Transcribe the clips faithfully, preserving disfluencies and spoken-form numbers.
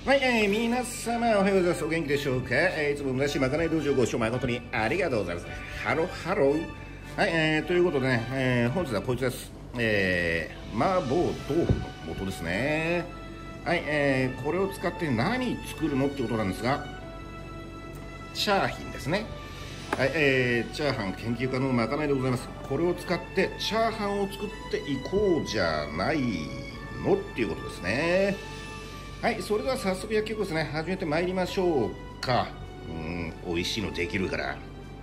はい、えー、皆様おはようございます。お元気でしょうか。えー、いつも昔まかない道場ご視聴誠にありがとうございます。ハローハロー。はい、えー、ということでね、えー、本日はこいつです。えー、麻婆豆腐の素ですね。はい、えー、これを使って何作るのってことなんですが、チャーヒンですね。はい、えー、チャーハン研究家のまかないでございます。これを使ってチャーハンを作っていこうじゃないのっていうことですね。はい、それでは早速薬局ですね、始めてまいりましょうか。うん、美味しいのできるから。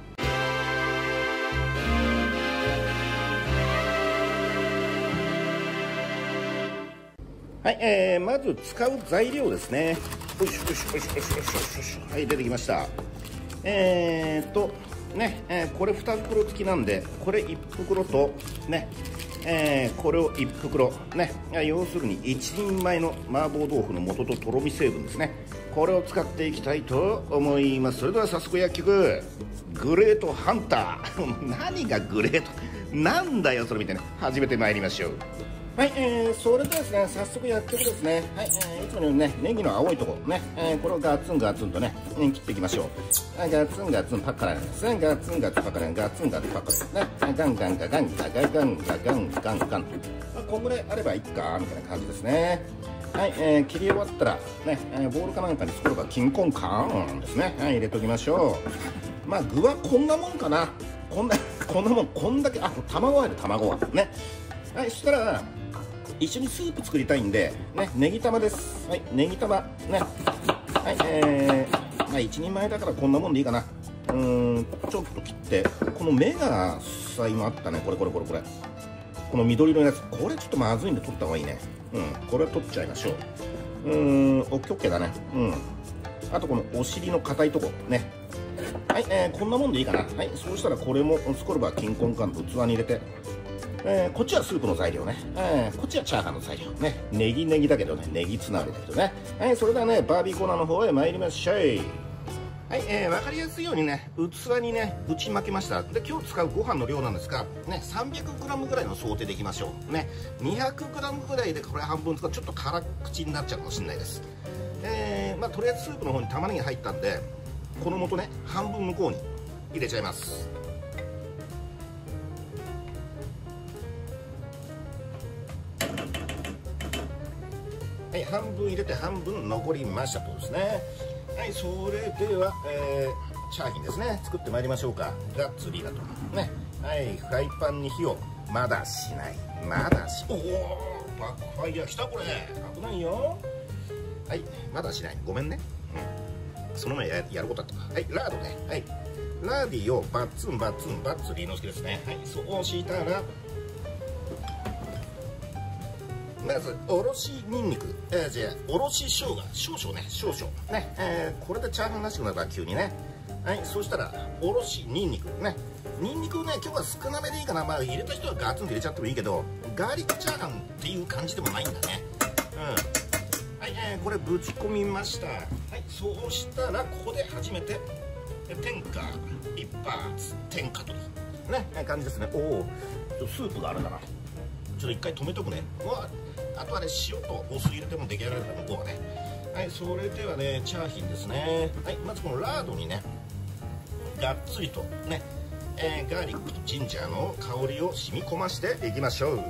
はい、えー、まず使う材料ですね。よしよしよしよしよしよしよし。はい、出てきました。えーとね、えー、これに袋付きなんで、これいち袋とね、えー、これをいち袋ね、要するにいちにんまえの麻婆豆腐の素ととろみ成分ですね。これを使っていきたいと思います。それでは早速薬局グレートハンター何がグレートなんだよそれみたいな、始めてまいりましょう。はい、えー、それではですね、早速薬局ですね。はい、えー、いつものようにね、ネギの青いとこね、えー、これをガツンガツンとね、切っていきましょう。はい、ガツンガツンパッカランですね。ガツンガツンパッカラン、ガツンガツンパッカランですね。ガンガンガガンガガガンガガンガンガンと。まあ、こんぐらいあればいいか、みたいな感じですね。はい、えー、切り終わったら、ね、えー、ボウルかなんかに作ればキンコンカーンですね。はい、入れておきましょう。まあ、具はこんなもんかな。こんな、こんなもん、こんだけ、あ、卵ある、卵は。ね。はい、そしたら、一緒にスープ作りたいんで、ね、ネギ玉です。はい、ネギ玉。ね。はい、えー、まあ、一人前だからこんなもんでいいかな。うーん、ちょっと切って、この目がさ今あったね。これこれこれこれ。この緑色のやつ。これちょっとまずいんで取った方がいいね。うん、これは取っちゃいましょう。うーん、オッケーオッケーだね。うん。あとこのお尻の硬いとこ。ね。はい、えー、こんなもんでいいかな。はい、そうしたらこれもスコルバーキンコンカンと器に入れて、えー、こっちはスープの材料ね、えー、こっちはチャーハンの材料ね、ネギネギだけどね、ネギつながりだけどね。はい、それではね、バービーコーナーの方へ参りましょう。はい、えー、分かりやすいようにね、器にね、打ちまけました。で、今日使うご飯の量なんですが、ね、さんびゃくグラム ぐらいの想定でいきましょう。ね、にひゃくグラム ぐらいでこれ半分使うとちょっと辛口になっちゃうかもしれないです。えー、まあ、とりあえずスープの方に玉ねぎ入ったんで、この素ね、半分向こうに入れちゃいます。はい、半分入れて半分残りましたとですね。はい、それでは、えー、チャーヒンですね、作ってまいりましょうか。がっつりだとね。はい、フライパンに火をまだしない、まだし、おお、バックファイヤー来たこれ、危ないよ。はい、まだしない、ごめんね。うん、その前 や, やることあった。はい、ラードね。はい、ラーディをバッツンバッツンバッツリのすけですね。はい、そうしたら。まずおろしにんにく、えー、じゃあおろし生姜少々ね、少々ね、えー、これでチャーハンらしくなったら急にね。はい、そしたらおろしにんにくね、にんにくね、今日は少なめでいいかな。まあ入れた人はガツンと入れちゃってもいいけど、ガーリックチャーハンっていう感じでもないんだね。うん、はい、えー、これぶち込みました。はい、そうしたらここで初めて天下一発天下とね感じですね。おお、スープがあるんだな。ちょっと一回止めとくね。うわ、あとはね、塩とお酢入れても出来上がるから向こうはね。はい、それではね、チャーヒンですね。はい、まずこのラードにね、がっつりとね、えー、ガーリックとジンジャーの香りを染み込ましていきましょう。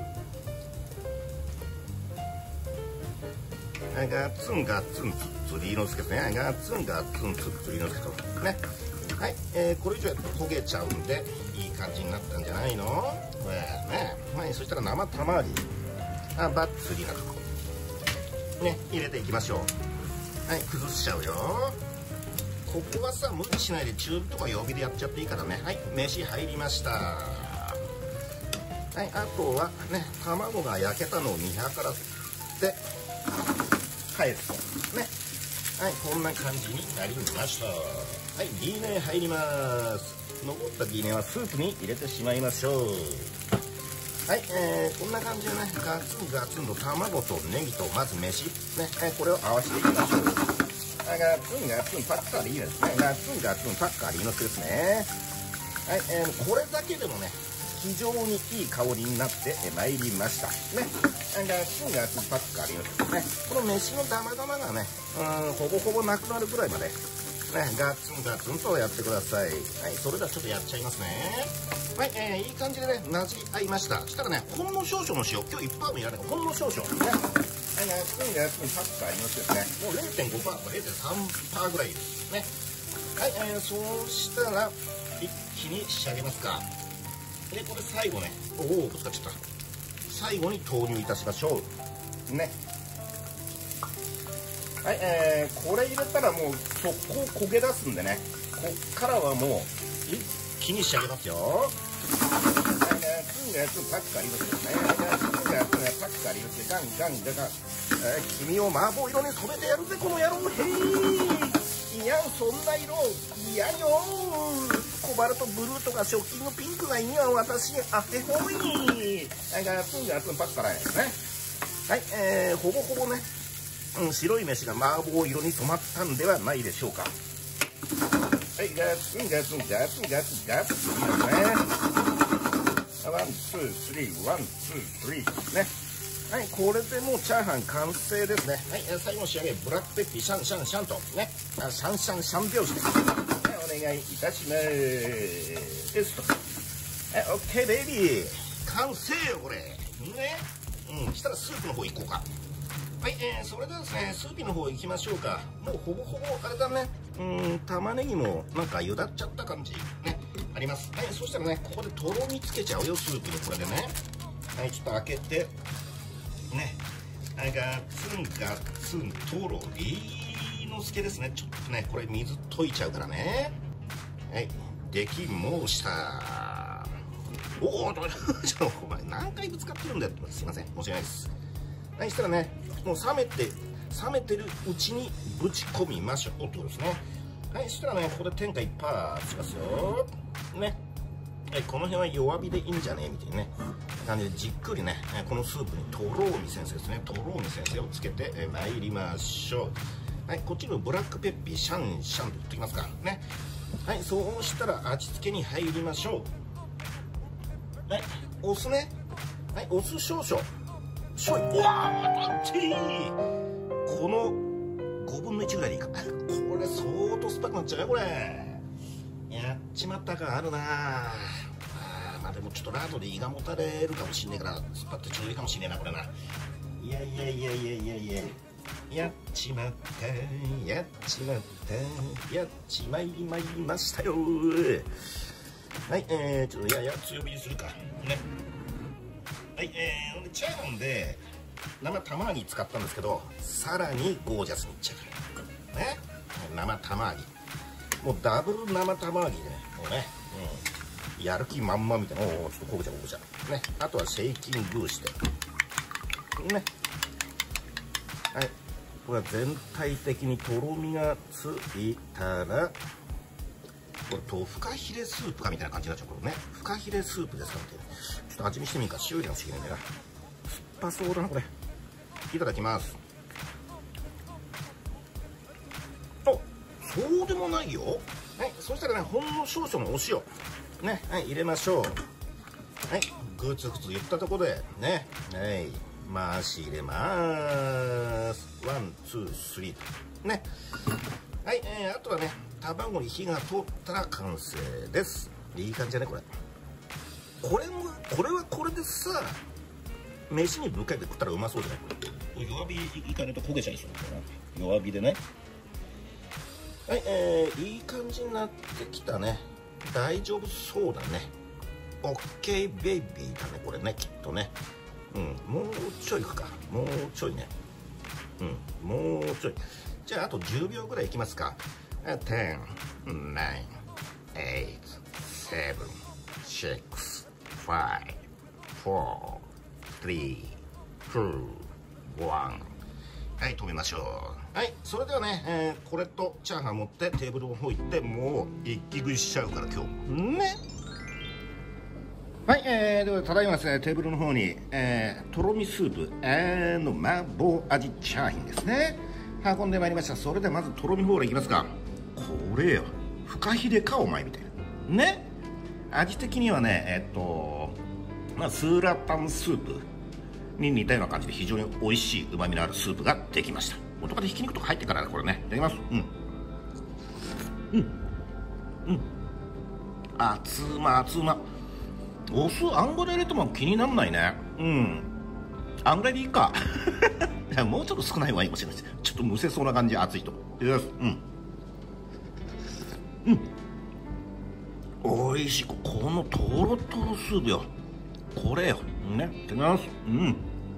はい、ガッツンガッツンつつりのすけですね。ガッツンガッツンつつりのすけとね。はい、えー、これ以上やると焦げちゃうんでいい感じになったんじゃないのこれね。はい、そしたら生卵あバッツリなとこね入れていきましょう。はい、崩しちゃうよ。ここはさ無理しないで中火とか弱火でやっちゃっていいからね。はい、飯入りました。はい、あとはね卵が焼けたのを見計らって返すとね。はい、こんな感じになりました。はい、ディーネ入ります。残ったディーネはスープに入れてしまいましょう。はい、えー、こんな感じでね、ガツンガツンと卵とネギとまず飯ね、えー、これを合わせていきましょう。はい、ガツンガツンパッカリーですね。ガツンガツンパッカリーのすですね。はい、えー、これだけでもね非常にいい香りになってまいりましたね。ガツンガツンパックありますね。この飯のダマダマがね、うん、ほぼほぼなくなるぐらいまで、ね、ガツンガツンとやってください。はい、それではちょっとやっちゃいますね。はい、えー、いい感じでね、なじ合いました。そしたらね、ほんの少々の塩、今日いっパーもいらないからほんの少々ね。はい、ガツンガツンパックありますですね。もう れいてんごパーセント とか れいてんさんパーセント ぐらいですね。はい、えー、そうしたら一気に仕上げますか。でこれ最後ね、おおぶつかっちゃった。最後に投入いたしましょうね。はい、えー、これ入れたらもう速攻焦げ出すんでね、こっからはもう一気に仕上げますよ。はいね、ツンがやつパックありますよね。ツンがやつねパックありますよ。ガンガンガガン、えー、君を麻婆色に染めてやるぜこの野郎。へい、いやそんな色嫌よ。コバルトブルーとかショッキングピンクがいいわ私あへほい。はい、ガツンガツンパックからですね。はい、えー、ほぼほぼね、うん、白い飯が麻婆色に染まったんではないでしょうか。はい、ガツンガツンガツンガツンガツンいいですね。ワンツースリーワンツースリーね。はい、これでもうチャーハン完成ですね。はい、最後の仕上げブラックペッピーシャンシャンシャンとね、あシャンシャンシャン拍子で、はい、お願いいたしますと。はい、オッケーベイビー完成よこれね。うん、したらスープの方行こうか。はい、えー、それではですね、スープの方行きましょうか。もうほぼほぼあれだね、うん、玉ねぎもなんかゆだっちゃった感じね、あります。はい、そしたらね、ここでとろみつけちゃうよ、スープにこれでね。はい、ちょっと開けて、ね、はい、ガツンガツンとろりのすけですね。ちょっとね、これ水溶いちゃうからね。はい、できました。おお、ちょっとお前何回ぶつかってるんだよ。すいません、申し訳ないです。はい、したらね、もう冷めて冷めてるうちにぶち込みましょうってことですね。はい、したらね、ここで天下一発しますよね。はい、この辺は弱火でいいんじゃねえみたいなね感じでじっくりね、このスープにとろみ先生ですね、とろみ先生をつけてまいりましょう。はい、こっちのブラックペッピーシャンシャンと言ってきますかね。はい、そうしたら味付けに入りましょう。はい、お酢ね。はい、お酢少々。しょうゆ、うわー、たっちー。このごぶんのいちぐらいでいいか。これ相当酸っぱくなっちゃうよこれ。やっちまった感あるなあ。あまあでもちょっとラードで胃がもたれるかもしんねえから酸っぱってちょうどいいかもしんねえなこれな。いやいやいやいやいやいや、やっちまったやっちまったやっちまいまいましたよ。はい、えー、ちょっとやや強火にするかね。はい、えー、チャーハンで生玉揚ぎ使ったんですけど、さらにゴージャスにいっちゃうね。生玉揚げ、もうダブル生玉揚げでね、もうね、うん、やる気満々みたいな。おお、ちょっとこぐちゃこぐちゃね。あとはシェイキングしてね。はい、これは全体的にとろみがついたら、これとフカヒレスープかみたいな感じになっちゃう。これね、フカヒレスープですかみたいな。ちょっと味見してみるか。塩入れなくちゃいけないんだよな。酸っぱそうだなこれ。いただきます。あ、そうでもないよ。はい、そしたらね、ほんの少々のお塩ね、はい、入れましょう。はい、グツグツ言ったところでね、はい、回し入れまーす。ワンツースリーね。はい、えー、あとはね、卵に火が通ったら完成です。いい感じだねこれ。これもこれはこれでさ、飯にぶっかけて食ったらうまそうじゃないこれ。弱火いかねと焦げちゃいそうだな。弱火でね。はい、えー、いい感じになってきたね。大丈夫そうだね。オッケーベイビーだねこれね、きっとね。うん、もうちょいいくか。もうちょいね。うん、もうちょい。じゃああとじゅうびょうぐらいいきますか。じゅう、きゅう、はち、なな、はち、シックス、ご、よん、さん、に、ワン。はい、止めましょう。はい、それではね、えー、これとチャーハン持ってテーブルの方行って、もう一気食いしちゃうから今日ね。はい、えー、ではただいまですね、テーブルの方に、えー、とろみスープ、えー、の麻婆味チャーハンですね、運んでまいりました。それではまずとろみホールいきますか。これよ、フカヒレかお前みたいなね。 味的にはねえっと、まあ、スーラタンスープに似たような感じで非常に美味しいうまみのあるスープができました。元からひき肉とか入ってからねこれね。いただきます。うんうんうん熱うま熱うま。お酢あんぐらい入れても気にならないね。うんあんぐらいでいいかいやもうちょっと少ない方がいいかもしれないです。ちょっとむせそうな感じ熱いと。いただきます。うんうん美味しい。このとろとろスープよこれよね。いただきます。うん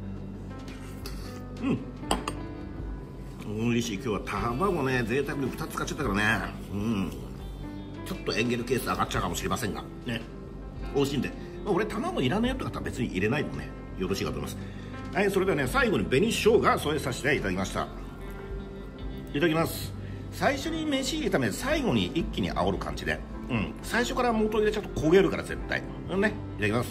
うん美味しい。今日は卵ね贅沢にふたつ使っちゃったからね。うんちょっとエンゲル係数上がっちゃうかもしれませんがね美味しいんで、まあ、俺卵いらないよって方は別に入れないでもねよろしいかと思います。はい、それではね最後に紅生姜添えさせていただきました。いただきます。最初に飯入れため最後に一気に煽る感じで、うん、最初から元入れちゃうと焦げるから絶対、うん、ね。いただきます。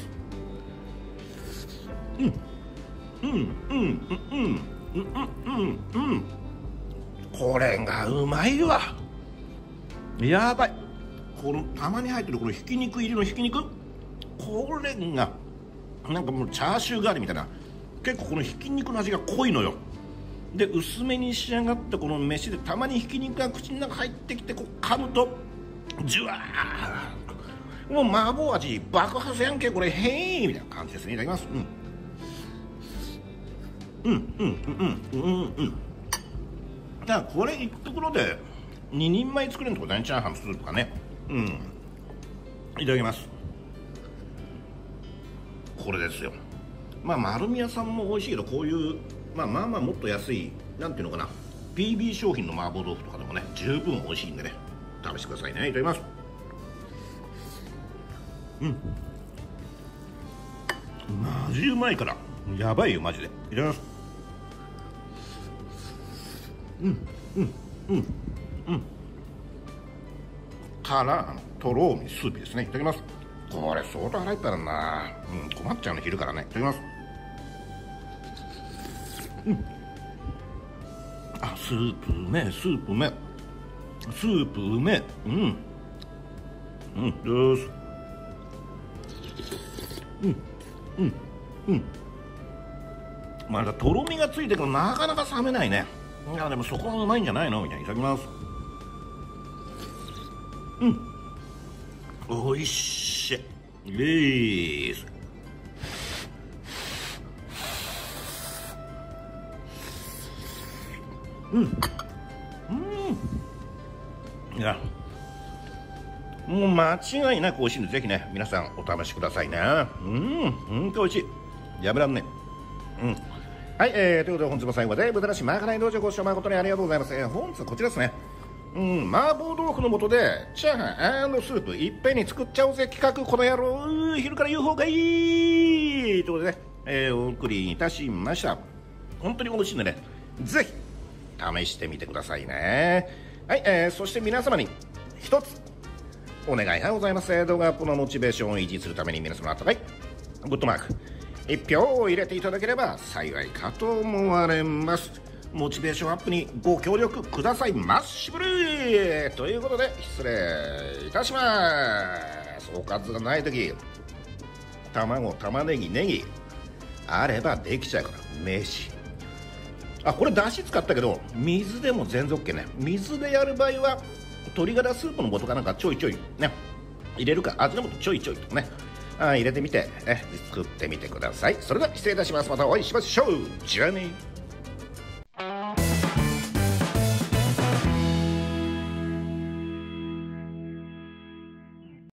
うんうんうんうんうんうんうんうんこれがうまいわ。やばい。このたまに入ってるこのひき肉入りのひき肉これがなんかもうチャーシュー代わりみたいな結構このひき肉の味が濃いのよ。で薄めに仕上がったこの飯でたまにひき肉が口の中入ってきてこう噛むとジュワーもう麻婆味爆発やんけこれへーみたいな感じですね。いただきます。うんうんうんうんうんうんうんだからこれ一袋でににんまえ作れるんってことだね。チャーハンスープとかね。うんいただきます。これですよ。まあ丸宮さんも美味しいけどこういう、まあ、まあまあもっと安いなんていうのかな ピービー 商品の麻婆豆腐とかでもね十分美味しいんでね試してくださいね。いただきます。うんマジうまいからやばいよマジで。いただきます。うんうんうんうんからとろみスープですね。いただきます。これ相当腹いっぱいだな。うん困っちゃうね昼からね。いただきます。うんあスープうめえスープうめえスープうめえうんうんよしうんうんうんまだとろみがついてるからなかなか冷めないね。いやでもそこはうまいんじゃないのみたいな。いただきます。うんおいしいです。うんうんいやもう間違いなく美味しいんでぜひね皆さんお試しくださいね。うん本当美味しいやめらんねうんはい、えー、ということで本日も最後まで豚なしまかない道場ご視聴誠にありがとうございます。えー、本日はこちらですね。うん麻婆豆腐の素でチャーハン&スープいっぺんに作っちゃおうぜ企画この野郎昼から言う方がいいということでね、えー、お送りいたしました。本当に美味しいんでねぜひ試してみてくださいね。はい、えー、そして皆様に一つお願いがございます。動画アップのモチベーションを維持するために皆様の温かいグッドマークいっぴょうを入れていただければ幸いかと思われます。モチベーションアップにご協力くださいましぶりということで失礼いたします。おかずがないとき卵玉ねぎネギあればできちゃうから飯あこれだし使ったけど水でも全然 OK ね。水でやる場合は鶏ガラスープの素かなんかちょいちょいね入れるか味の素ちょいちょいとねあ入れてみてえ作ってみてください。それでは失礼いたします。またお会いしましょう。じゃあね。